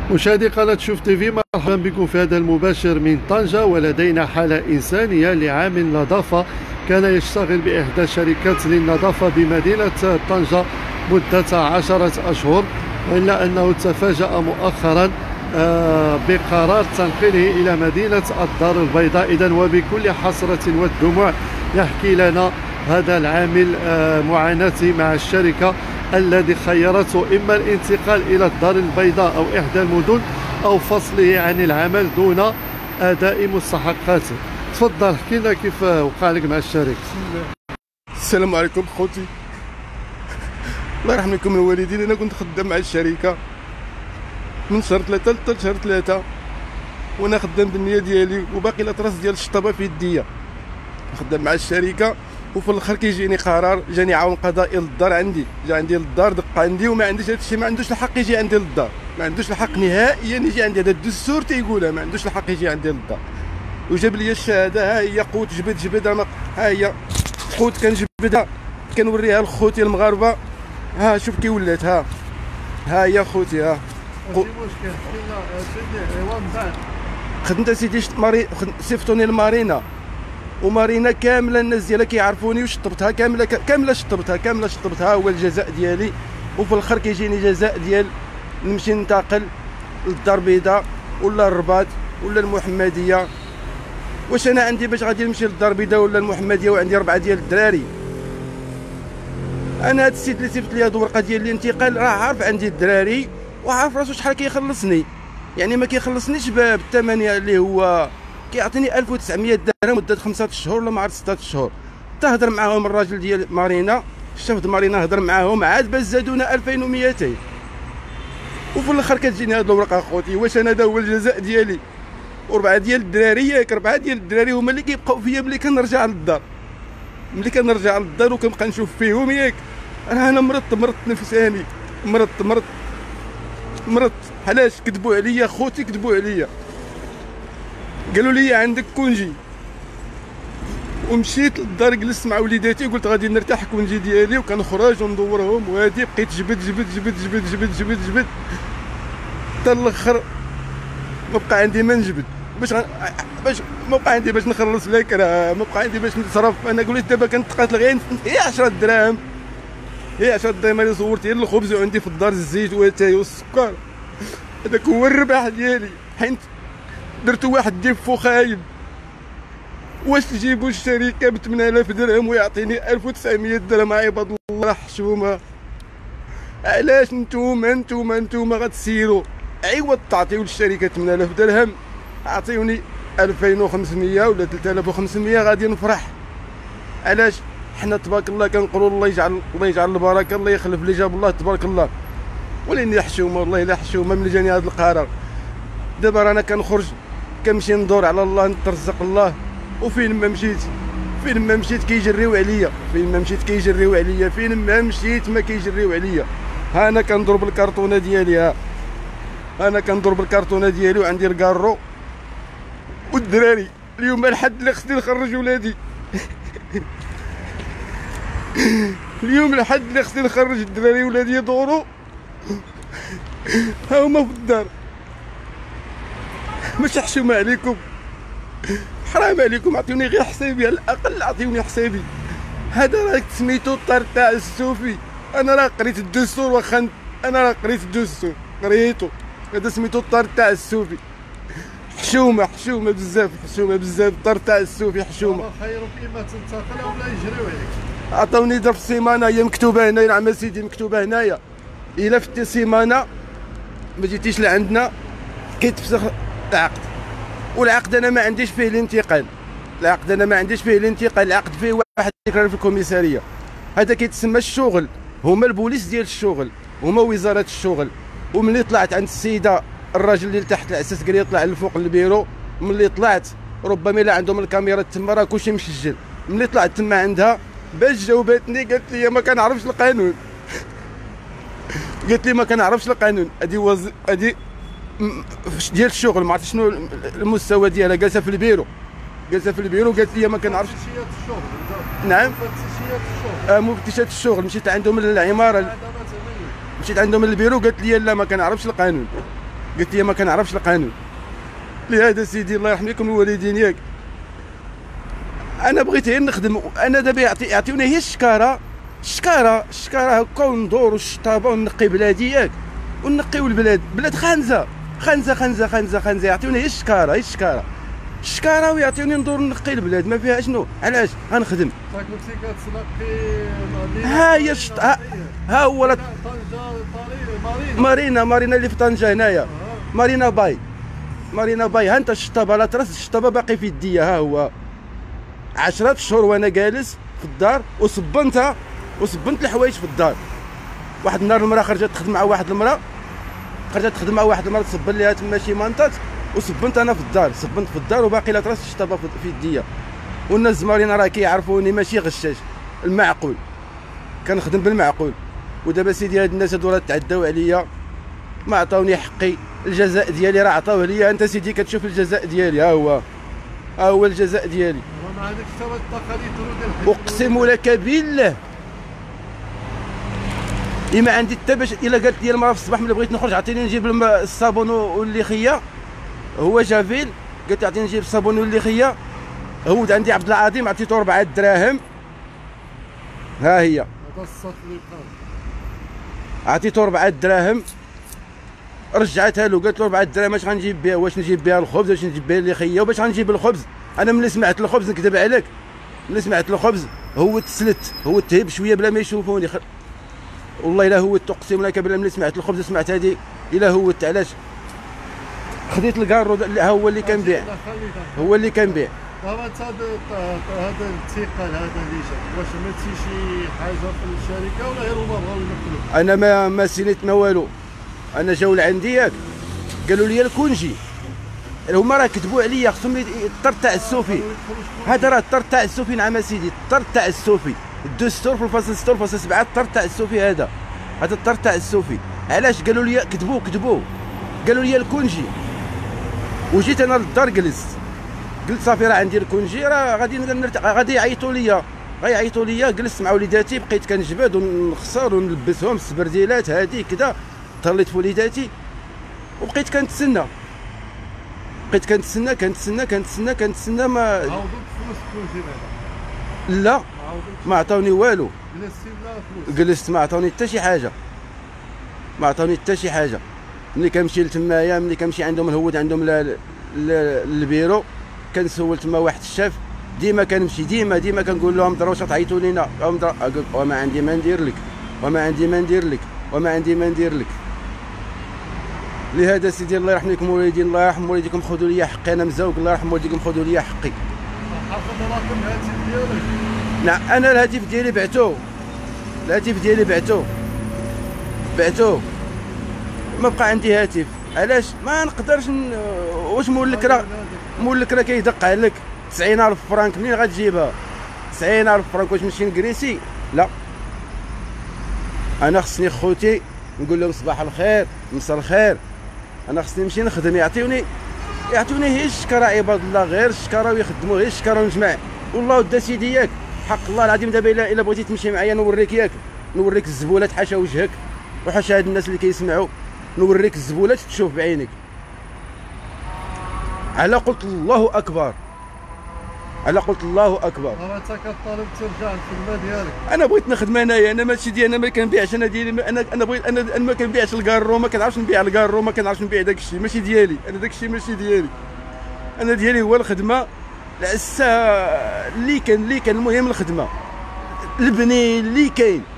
مشاهدي قناة شوف تيفي، مرحبا بكم في هذا المباشر من طنجة. ولدينا حالة إنسانية لعامل نظافة كان يشتغل بإحدى شركات للنظافة بمدينة طنجة مدة 10 أشهر، إلا أنه تفاجأ مؤخرا بقرار تنقيله إلى مدينة الدار البيضاء. إذن وبكل حسرة والدموع يحكي لنا هذا العامل معاناته مع الشركة الذي خيرته إما الانتقال إلى الدار البيضاء أو إحدى المدن أو فصله عن العمل دون أداء مستحقاته. تفضل احكي لنا كيف وقع لك مع الشركة. السلام عليكم خوتي، الله يرحم لكم الوالدين. انا كنت خدام مع الشركه من شهر 3 حتى شهر 3، وانا خدام بالنيه ديالي وباقي الاطراس ديال الشطبه في يديا. خدام مع الشركه وفي الاخر كيجيني قرار، جاني عون قضائي للدار عندي، جا عندي للدار، دق عندي وما عنديش هادشي، ما عندوش الحق يجي عندي للدار، ما عندوش الحق نهائيا يجي عندي. هذا الدستور تيقولها، ما عندوش الحق يجي عندي للدار. وجاب لي الشهاده، ها هي قوت جبد ها هي قوت كنجبدها كنوريها لخوتي المغاربه. ها شوف كي ولات، ها هي خوتي، ها ماشي مشكل. سيدي ايوا من بعد خدمت سيدي صيفطوني لمارينا، ومارينا كامله الناس ديالها كيعرفوني، وشطبتها كامله شطبتها هو الجزاء ديالي. وفي الاخر كيجيني جزاء ديال نمشي ننتقل للدار البيضاء ولا الرباط ولا المحمديه. واش انا عندي باش غادي نمشي للدار البيضاء ولا المحمديه وعندي 4 ديال الدراري؟ انا هاد السيد اللي صيفط لي هاد الورقه ديال الانتقال راه عارف عندي الدراري وعارف راسو شحال كيخلصني، يعني ما كيخلصنيش بالثمن اللي هو كيعطيني 1900 درهم مده 5 شهور ولا ما عرفت 6 شهور. تهضر معاهم الراجل ديال مارينا، الشيف ديال مارينا هضر معاهم عاد باش زادونا 2200. وفي الاخر كتجيني هاد الورقه اخوتي. واش انا هذا هو الجزاء ديالي؟ و4 ديال الدراري، ياك 4 ديال الدراري هما اللي كيبقاو فيا ملي كنرجع للدار، وكنبقى نشوف فيهم. ياك راه انا مرضت نفساني، مرضت. علاش كذبوا عليا خوتي؟ كذبوا عليا، قالوا لي عندك كونجي. ومشيت للدار جلست مع وليداتي، قلت غادي نرتاح كونجي ديالي وكنخرج وندورهم، وهادي بقيت جبد حتى الاخر ما بقى عندي ما نجبد، باش ما بقى عندي باش نخلص الاكره، ما بقى عندي باش نتصرف. انا قلت دابا كنتقاتل غير هي 10 دراهم، هي 10 دراهم اللي صورت غير الخبز، وعندي في الدار الزيت واتاي والسكر. هذاك هو الربح ديالي، حيت درتو واحد ديفو خايب. واش تجيبوا الشركه ب 8000 درهم ويعطيني 1900 درهم؟ عباد الله حشومه. علاش نتوما غتسيروا عوض تعطيو للشركه 8000 درهم اعطيوني 2500 ولا 3500 غادي نفرح؟ علاش؟ حنا تبارك الله كنقولوا الله يجعل البركه، الله يخلف اللي جاب الله تبارك الله. ولكن حشومه والله الا حشومه من جاني هذا القرار. دابا رانا كنخرج كنمشي ندور على الله، نترزق الله، وفين ما مشيت كيجريو عليا، فين ما مشيت ما كيجريو عليا. ها انا كنضرب الكرتونه ديالي، وعندي الكارو والدراري. اليوم الحد اللي خصني نخرج ولادي اليوم الحد اللي خصني نخرج الدراري ولادي يدوروا، ها هما في الدار. مش حشومه عليكم، حرام عليكم، عطيوني غير حسابي، على الاقل عطيوني حسابي. هذا راه سميتو الطار تاع السوفي. انا راه قريت الدستور، واخا قريتو. هذا سميتو الطار تاع السوفي. حشومه بزاف، الطار تاع السوفي حشومه. خيروا اما تنتقل ولا يجريو عليك. عطاوني ظرف سيمانه، هي مكتوبه هنايا. نعم سيدي مكتوبه هنايا، الا فتي سيمانه ما جيتيش لعندنا كيتفسخ العقد. والعقد انا ما عنديش فيه الانتقال، العقد فيه واحد تكرار في الكوميساريه. هذا كيتسمى الشغل، هما البوليس ديال الشغل، هما وزاره الشغل. وملي طلعت عند السيده الراجل اللي تحت العساس قال لي طلع للفوق البيرو، ملي طلعت ربما الا عندهم الكاميرا تما راه كلشي مسجل. ملي طلعت تما عندها باش جاوبتني قالت لي ما كنعرفش القانون. هادي ديال الشغل، ما عرفتش شنو المستوى ديالها. جالسه في البيرو قالت لي ما كنعرفش. نعم مفتشات الشغل. مشيت عندهم للعماره، مشيت عندهم للبيرو قالت لي لا ما كنعرفش القانون. قلت لي ما كنعرفش القانون. لهذا سيدي الله يرحم لكم الوالدين ياك، انا بغيت غير نخدم. انا دابا يعطيوني هي الشكاره هكا، وندور الشطابه ونقي بلادي ياك، ونقيو البلاد. بلاد خانزه خانزه خانزه خانزه خانزه، يعطيوني هي الشكاره ويعطيوني ندور نقي البلاد. ما فيها شنو، علاش غنخدم؟ كنتي كتنقي ها هي ها هو طريق مارينا اللي في طنجه هنايا. مارينا باي ها انت الشطابه لا تراس الشطابه باقي في يديا. ها هو 10 شهور وانا جالس في الدار وصبنت الحوايج في الدار. واحد النهار المراه خرجت تخدم مع واحد المراه تصب ليها تما شي منطات، وصبنت انا في الدار وباقي لا تراس الشطابه في يديا. والناس الزمارين راه كيعرفوني ماشي غشاش، المعقول كنخدم بالمعقول. ودابا سيدي هاد الناس هادو راه تعداو عليا، ما عطاوني حقي. الجزاء ديالي راه عطاوه ليا. انت سيدي كتشوف الجزاء ديالي، ها هو الجزاء ديالي. ما عندكش حتى واحد التقاليد ديال اقسم لك بالله ما عندي حتى باش. الا قالت لي المراه في الصباح ملي بغيت نخرج عطيني نجيب الصابون والليخيه، هو جافيل، قالت لي عطيني نجيب الصابون والليخيه. هود عندي عبد العظيم عطيته 4 دراهم، ها هي هذا الصوت اللي بقى عطيته 4 دراهم، رجعتها له. قالت له 4 دراهم اش غنجيب بها؟ واش نجيب بها الخبز، واش نجيب بها الليخيه، وباش غنجيب الخبز؟ انا ملي سمعت الخبز نكذب عليك، ملي سمعت الخبز هو تسلت، هو تهب شويه بلا ما يشوفوني. والله الا هوت، اقسم لك بالله ملي سمعت الخبز سمعت هذه الا هوت. علاش؟ خديت الكارو ها هو اللي كنبيع، دابا انت هذا الثقل هذا اللي جا، واش ماتي شي حاجه في الشركه ولا غير هما بغاو ينقلوا؟ انا ما سينيت ما والو. انا جاو لعندي ياك قالوا لي الكونجي، هما راه كتبوا عليا خصهم الطر تاع السوفي. هذا راه الطر تاع السوفي. نعم سيدي، الطر تاع السوفي الدستور في الفصل 6 والفصل 7، الطر تاع السوفي هذا الطر تاع السوفي. علاش؟ قالوا لي كتبوا قالوا لي الكونجي. وجيت انا للدار جلست، قلت صافي راه عندي الكونجي، راه غادي يعيطوا ليا. جلست مع وليداتي، بقيت كنجبد ونخسر ونلبسهم السبرديلات هذه كذا. طليت في وليداتي وبقيت كنتسنى ما عاودوك فلوس الكونجي هذا؟ لا ما عطاوني والو. جلستي بلا فلوس؟ جلست ما عطاوني حتى شي حاجه. ملي كنمشي لتمايا، ملي كنمشي عندهم الهود عندهم البيرو، كنسول تما واحد الشاف. ديما كنمشي ديما كنقول لهم واش تعيطوا لينا؟ وما عندي ما ندير لك. لهذا سيدي الله يرحم لكم والدين، الله يرحم والديكم، خذوا لي حقي. انا مزوق، الله يرحم والديكم، خذوا لي حقي. حافظ رقم الهاتف ديالك؟ نعم انا الهاتف ديالي بعتوه. ما بقى عندي هاتف. علاش؟ ما نقدرش واش مولك راه كيدق عليك 90,000 فرانك، منين غتجيبها 90,000 فرانك؟ واش نمشي نكريسي؟ لا، انا خصني خوتي نقول لهم صباح الخير مساء الخير. انا خصني نمشي نخدم، يعطيوني هي الشكاره عباد الله، غير الشكاره ويخدموا غير الشكاره ونجمع. والله ودا سيدي ياك حق الله العظيم. دابا الا بغيتي تمشي معايا نوريك الزبولات، حاشا وجهك وحاشا هاد الناس اللي كيسمعوا، نوريك الزبولات تشوف بعينك. على قلت الله اكبر. دابا انت كطالب ترجع للخدمه ديالك؟ انا بغيت نخدم انايا، انا ماشي ديالي، انا ما كنبيعش. انا ديالي انا بغيت انا ما كنبيعش الكارو، ما كنعرفش نبيع الكارو، ما كنعرفش نبيع داك الشيء، ماشي ديالي. انا داك الشيء ماشي ديالي. انا ديالي هو الخدمه الساعه اللي كان المهم الخدمه، البني اللي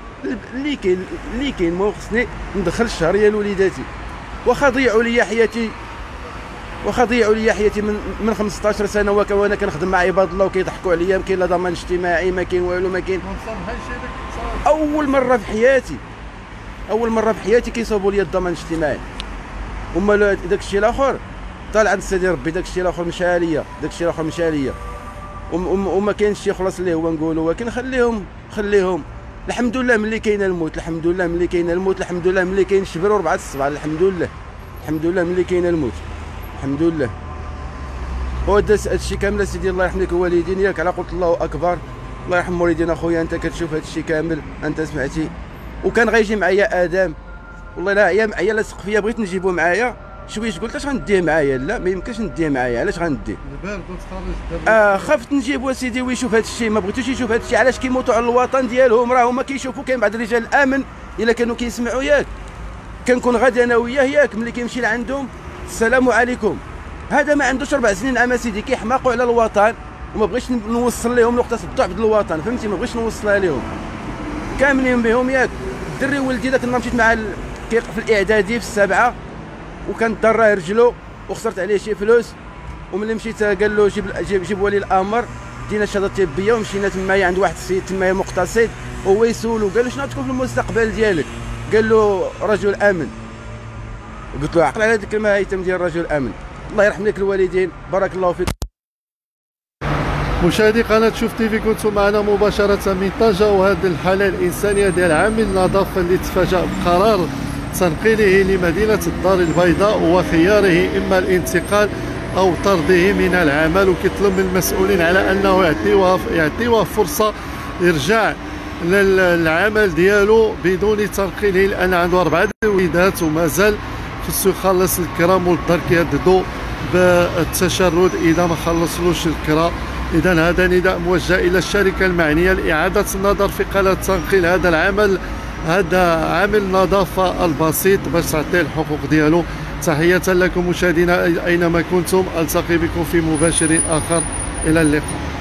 كاين ما خصني ندخل الشهريه لوليداتي. واخا ضيعوا لي حياتي من 15 سنه وانا كنخدم مع عباد الله وكيضحكوا عليا، ما كاين لا ضمان اجتماعي، ما كاين والو، ما كاين. اول مره في حياتي كيصاوبوا لي الضمان الاجتماعي. هما داك الشيء الاخر طالع عند سيدي ربي، داك الشيء الاخر مشى عليا، وما كاينش شي خلاص اللي هو نقولوا، ولكن خليهم. الحمد لله ملي كاين الموت، الحمد لله ملي كاين الشبر وربعه الصباح، الحمد لله ملي كاين الموت، الحمد لله. وهذا الشيء كامل سيدي الله يرحم لك الوالدين ياك. على قلت الله اكبر. الله يرحم والدينا اخويا، انت كتشوف هذا الشيء كامل، انت سمعتي. وكان غيجي معايا ادم، والله لا عيا لصق فيا، بغيت نجيبو معايا شويش قلت اش غنديه معايا؟ لا ما يمكنش نديه معايا. علاش غنديه؟ البارح كنت خارج خفت نجيب وسيدي ويشوف هذا الشيء، ما بغيتوش يشوف هذا الشيء. علاش كيموتوا على الوطن ديالهم؟ راه هما كيشوفوا. كاين بعض رجال الامن الا كانوا كيسمعوا ياك كنكون غادي انا وياه ياك، ملي كيمشي لعندهم السلام عليكم. هذا ما عندوش 4 سنين عام سيدي، كيحماقوا على الوطن وما بغيتش نوصل لهم نقطه الضعف ديال الوطن، فهمتي؟ ما بغيتش نوصلها لهم كاملين بهم ياك. الدري ولدي ذاك النهار مشيت معاه كيقف في الاعدادي في السابعه وكان ضراه رجلو وخسرت عليه شي فلوس، وملي مشيت قال له جيب ولي الامر، دينا الشهاده الطبيه ومشينا تمايا عند واحد السيد تمايا مقتصد، وهو يسولو قال له شنو تكون في المستقبل ديالك؟ قال له رجل امن. قلت له عقل على هذيك المهايتم ديال رجل امن. الله يرحم لك الوالدين، بارك الله فيك. مشاهدي قناة شوف تيفي، كنتم معنا مباشرة من طنجة، وهذه الحالة الإنسانية ديال عامل النظافة اللي تفاجأ بقرار تنقيله لمدينة الدار البيضاء وخياره إما الانتقال أو طرده من العمل، وكيطلب من المسؤولين على أنه يعطيوه فرصة يرجع للعمل ديالو بدون تنقيله، لأن عنده 4 وليدات ومازال خصو يخلص الكرا. مول الدار كيهددوا بالتشرد إذا ما خلصلوش الكرا. إذا هذا نداء موجه إلى الشركة المعنية لإعادة النظر في قضية تنقيل هذا العمل، هذا عامل النظافة البسيط باش تعطيه الحقوق ديالو. تحية لكم مشاهدينا أينما كنتم، ألتقي بكم في مباشر آخر، إلى اللقاء.